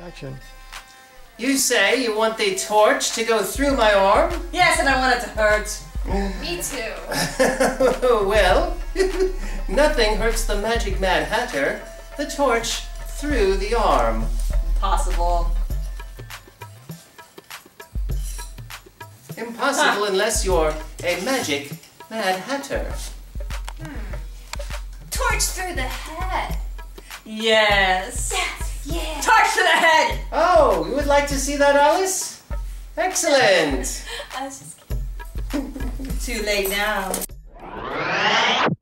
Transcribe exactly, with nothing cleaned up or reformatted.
Action. You say you want the torch to go through my arm? Yes, and I want it to hurt. Me too. Well, nothing hurts the Magic Mad Hatter. The torch through the arm. Impossible. Impossible huh. Unless you're a Magic Mad Hatter. Hmm. Torch through the head. Yes. Yes. Yeah. Torch to the head. Oh, you would like to see that, Alice? Excellent. I was just kidding. Too late now.